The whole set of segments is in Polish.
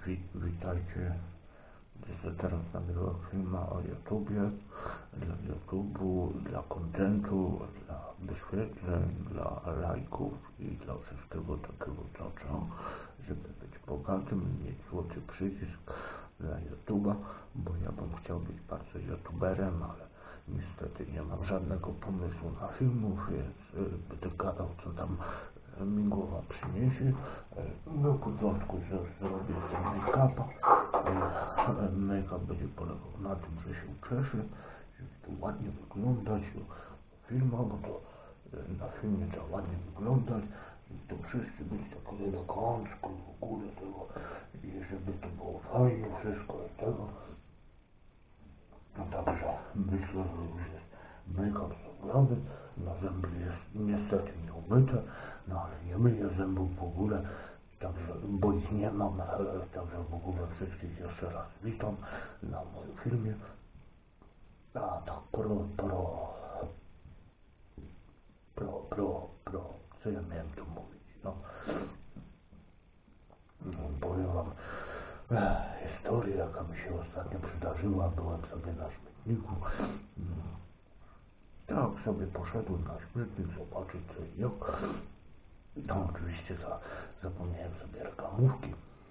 Witajcie. Będę teraz nagrywał filma o YouTubie, dla YouTubu, dla kontentu, dla wyświetleń, dla lajków i dla wszystkiego takiego, co trzeba, żeby być bogatym, mieć złoty przycisk dla YouTuba, bo ja bym chciał być bardzo YouTuberem, ale niestety nie mam żadnego pomysłu na filmów, więc będę gadał, co tam mi głowa przyniesie. Na początku zrobię make-up. Make-up będzie polegał na tym, że się uczeszę, żeby to ładnie wyglądać filmowo, bo to na filmie trzeba ładnie wyglądać, to wszyscy być tak elegancko w ogóle tego i żeby to było fajnie wszystko i tego. No także myślę, że już jest make-up zrobiony, na zęby jest niestety nieumyte, no ale nie myję zębów w ogóle, także, bo ich nie mam, także w ogóle wszystkich jeszcze raz witam na moim filmie. A tak co ja miałem tu mówić, powiem wam historię, jaka mi się ostatnio przydarzyła. Byłem sobie na śmietniku, tak sobie poszedłem na śmietnik zobaczyć co i jak. No oczywiście zapomniałem sobie reklamówki,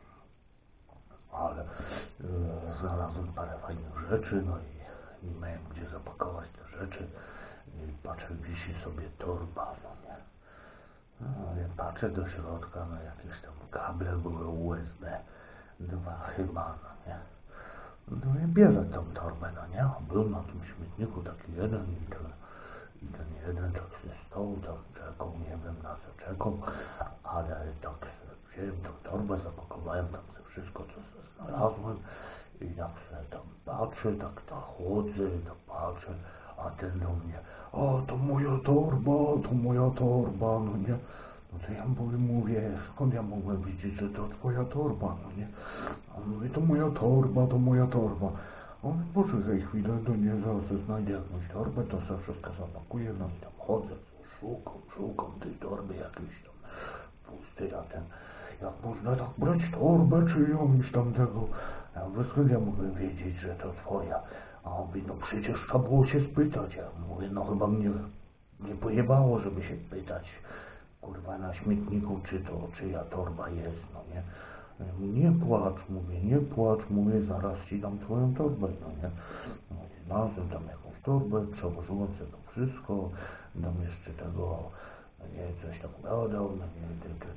ale znalazłem parę fajnych rzeczy, no i nie miałem gdzie zapakować te rzeczy. I patrzę, wisi sobie torba, no nie. No i patrzę do środka, no jakieś tam kable były USB, 2 chyba, no nie. No i bierę tą torbę, no nie. Był na tym śmietniku taki jeden i ten jeden tak się stał, tam czekał, nie wiem na co czekał, ale tak wziąłem tą torbę, zapakowałem tam wszystko, co znalazłem i jak sobie tam patrzę, tak chodzę, tak patrzę, a ten do mnie, o to moja torba, no nie. No to ja mówię, skąd ja mogłem wiedzieć, że to twoja torba, no nie. A on mówi, to moja torba. A on, poczekaj chwilę, to nie, zaraz znajdę jakąś torbę, to sobie wszystko zapakuję, no i tam chodzę, szukam tej torby jakiejś tam pustej, a ten, jak można tak brać torbę czyjąś tam tego, ja mówię, skąd ja mogłem wiedzieć, że to twoja. A on mówi, no przecież trzeba było się spytać. Ja mówię, no chyba mnie nie pojebało, żeby się pytać, kurwa, na śmietniku, czy to czyja torba jest, no nie. Ja mówię, nie płacz, mówię, zaraz ci dam twoją torbę, no nie. No i znalazłem tam jakąś torbę, przełożyłem sobie to wszystko, dam jeszcze tego, no nie, coś tam gadał, no nie,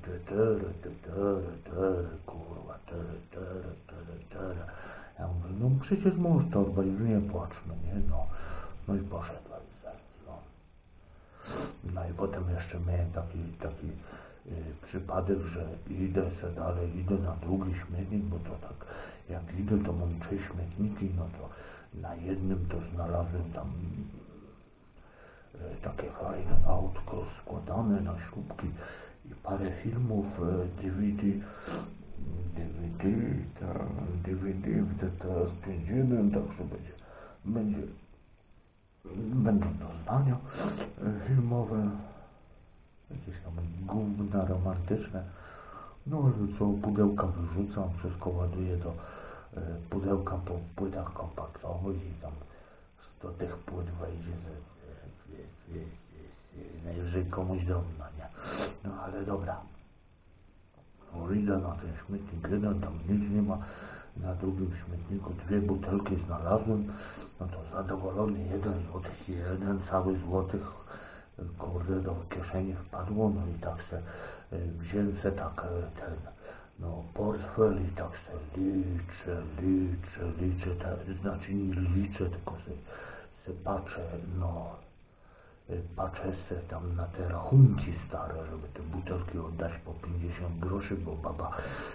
kurwa, ja mówię, no przecież masz torbę, już nie płacz, no nie, no i poszedłem no. No i potem jeszcze miałem taki przypadek, że idę sobie dalej, idę na drugi śmietnik, bo to tak, jak idę, to mam 3 śmietniki, no to na jednym to znalazłem tam takie fajne autko składane na śrubki i parę filmów DVD w DTS-51, także będą doznania filmowe, jakieś tam gówna romantyczne, no ale co, pudełka wyrzucam, wszystko ładuję do pudełka po płytach kompaktowych i tam 100 tych płyt wejdzie, najwyżej komuś drobno, nie? No ale dobra. No, idę na ten śmietnik jeden, tam nic nie ma, na drugim śmietniku 2 butelki znalazłem, no to zadowolony, 1 złotych i 1 cały złotych, kurde, do kieszeni wpadło, no i tak se wziąłem se tak portfel i tak se liczę, znaczy nie liczę, tylko se patrzę, patrzę se tam na te rachunki stare, żeby te butelki oddać po 50 groszy, bo baba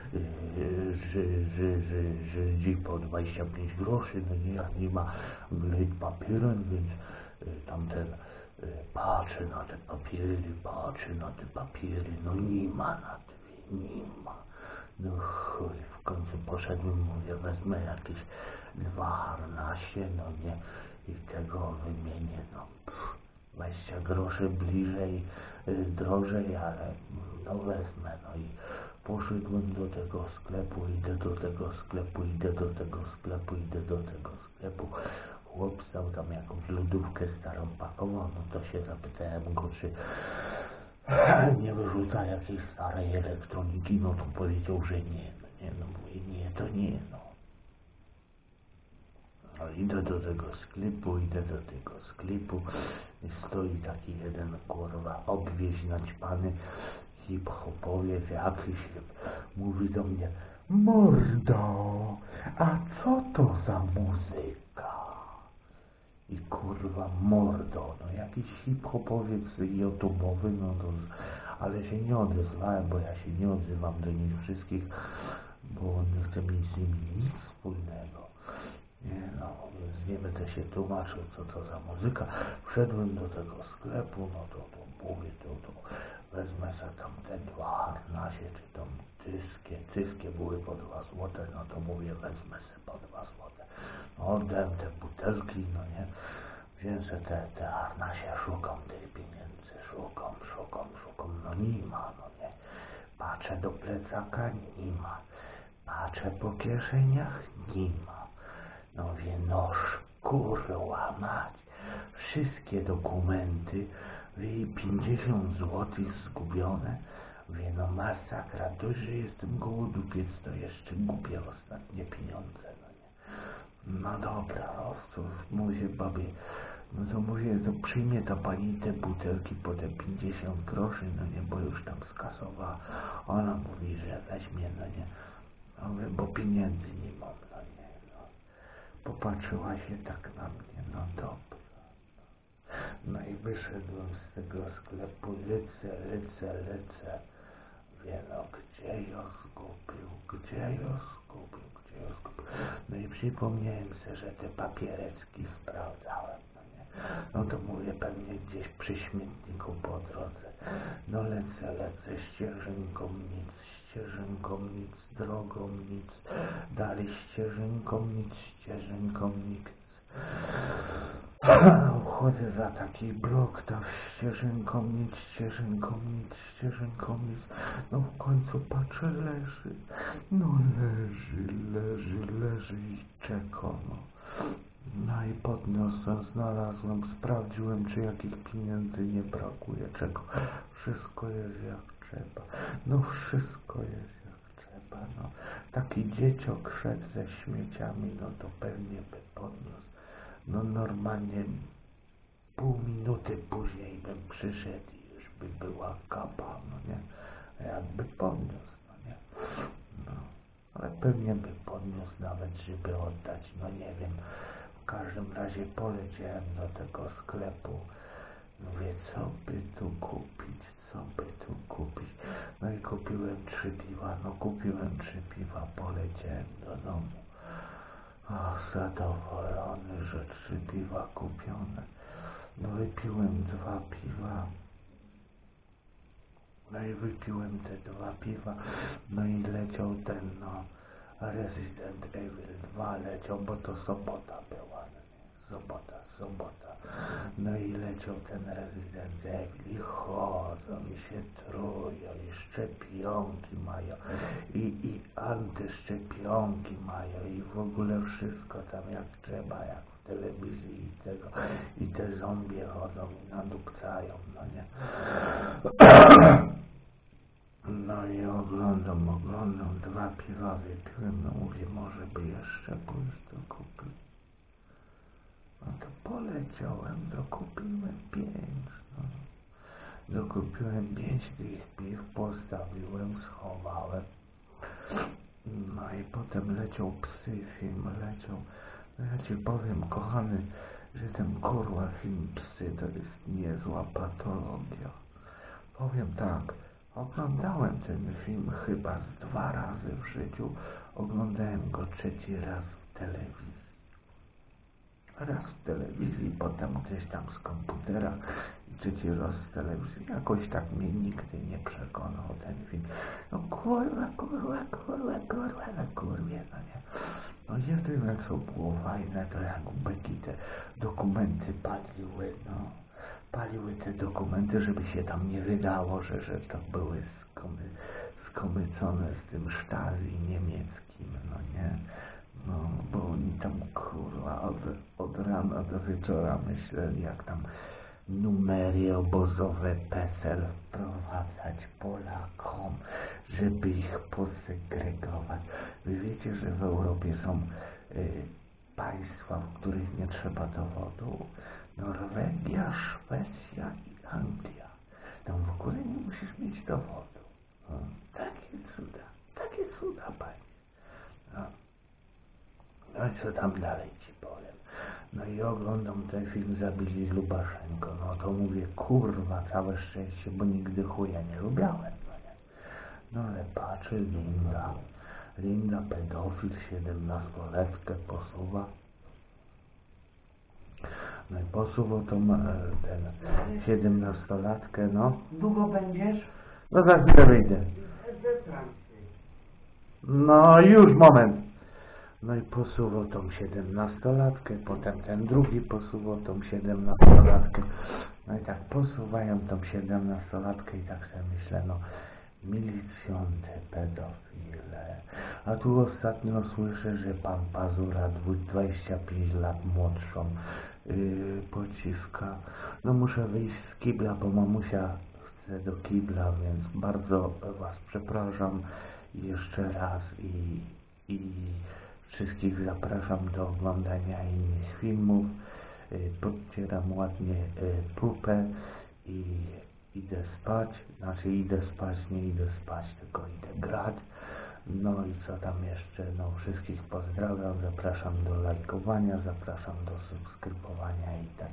żydzi po 25 groszy, no nie, jak nie ma wleć papierem, więc tamten patrzę na te papiery, no nie ma na tym, nie ma. No chuj, w końcu poszedłem, mówię, wezmę jakieś 2 harnasie, no nie, i tego wymienię, no 20 groszy bliżej, drożej, ale no wezmę, no i Poszedłem do tego sklepu, idę do tego sklepu, idę do tego sklepu, idę do tego sklepu. Chłop stał tam jakąś lodówkę starą pakował, no to się zapytałem go, czy nie wyrzuca jakiejś starej elektroniki, no to powiedział, że nie. No nie, no mówię, nie, to nie, no. No idę do tego sklepu i stoi taki jeden kurwa obwieź naćpany hip-hopowiec jakiś, mówi do mnie: mordo, a co to za muzyka? I kurwa mordo, no jakiś hip-hopowiec YouTube'owy, no to, ale się nie odezwałem, bo ja się nie odzywam do nich wszystkich, bo nie chcę mieć z nimi nic wspólnego. Nie no, więc nie będę się tłumaczył, co to za muzyka. Wszedłem do tego sklepu, no to mówię, to wezmę sobie tam te dwa harnasie, czy tam tyskie były po 2 złote, no to mówię, wezmę sobie po 2 złote. No oddałem te butelki, no nie, wziąłem sobie te harnasie, szukam tych pieniędzy, szukam, no nie ma, no nie. Patrzę do plecaka, nie ma. Patrzę po kieszeniach, nie ma. No wie, noż, kurwa mać, wszystkie dokumenty, wie, 50 złotych zgubione, wie, no masakra, dość, że jestem gołodupiec, to jeszcze gubię ostatnie pieniądze, no nie. No dobra, no to mówię babie, no to mówię, to przyjmie ta pani te butelki po te 50 groszy, no nie, bo już tam skasowała. Ona mówi, że weźmie, no nie, no mówię, bo pieniędzy nie mam, no nie, no. Popatrzyła się tak na mnie, no dobra. No i wyszedłem z tego sklepu, lecę. Wie, no gdzie ją zgubił. No i przypomniałem sobie, że te papiereczki sprawdzałem, no nie. No to mówię, pewnie gdzieś przy śmietniku po drodze. No lecę, ścieżynką nic, drogą nic, dalej ścieżynką nic. Wchodzę za taki blok, tam ścieżynką nic. No w końcu patrzę, leży. No leży i czeka, no. No i podniosłem, znalazłem, sprawdziłem, czy jakich pieniędzy nie brakuje, czego. Wszystko jest jak trzeba. No wszystko jest jak trzeba, no. Taki dzieciok szedł ze śmieciami, no to pewnie by podniósł. No normalnie pół minuty później bym przyszedł i już by była kapa, no nie? Jakby podniósł, no nie? No, ale pewnie by podniósł nawet, żeby oddać, no nie wiem. W każdym razie poleciałem do tego sklepu. Mówię, co by tu kupić? No i kupiłem 3 piwa, poleciałem do domu. O, zadowolony, że 3 piwa kupione. No wypiłem 2 piwa. No i wypiłem te 2 piwa. No i leciał ten, no, Resident Evil 2 leciał, bo to sobota była, no nie? Sobota. No i leciał ten Resident Evil i chodzą, i się trują, i szczepionki mają, i antyszczepionki mają, i w ogóle wszystko tam jak trzeba, jak w telewizji i tego, i te zombie chodzą i nadupcają, no nie? No i oglądam, 2 piwa wypiłem, no mówię, może by jeszcze pójść do kupić. No to poleciałem, dokupiłem 5, no. Dokupiłem 5 tych piw, postawiłem, schowałem. No i potem leciał Psy film, No ja ci powiem, kochany, że ten kurwa film Psy to jest niezła patologia. Powiem tak, oglądałem ten film chyba z 2 razy w życiu. Oglądałem go 3. raz w telewizji. Raz w telewizji, potem gdzieś tam z komputera i 3. raz w telewizji. Jakoś tak mnie nigdy nie przekonał ten film. No kurwa, no nie. No jedyne co było fajne, to jak byki te dokumenty paliły, no. Paliły te dokumenty, żeby się tam nie wydało, że to były skomycone z tym Stasi niemieckim, no nie? No, bo oni tam kurwa od rana do wieczora myśleli, jak tam numery obozowe PESEL wprowadzać Polakom, żeby ich posegregować. Wy wiecie, że w Europie są państwa, w których nie trzeba dowodu? Norwegia, Szwecja i Anglia. Tam w ogóle nie musisz mieć dowodu. No, takie cuda, panie. No. No i co tam dalej ci powiem? No i oglądam ten film Zabili Lubaszenko. No to mówię, kurwa, całe szczęście, bo nigdy chuja nie lubiałem. No, nie? No ale patrzę, Linda pedofil, 17-letkę posuwa. No i posuwał tą ten 17-latkę, no. Długo będziesz? No za chwilę wyjdę. No już, moment. No i posuwał tą 17-latkę, potem ten drugi posuwał tą 17-latkę. No i tak posuwają tą 17-latkę i tak sobie myślę, no milicjonty pedofile. A tu ostatnio słyszę, że pan Pazura 25 lat młodszą pociska. No muszę wyjść z kibla, bo mamusia chce do kibla, więc bardzo was przepraszam jeszcze raz i wszystkich zapraszam do oglądania innych filmów. Podcieram ładnie pupę i idę spać. Znaczy nie idę spać, tylko idę grać. No i co tam jeszcze? No wszystkich pozdrawiam, zapraszam do lajkowania, zapraszam do subskrybowania i tak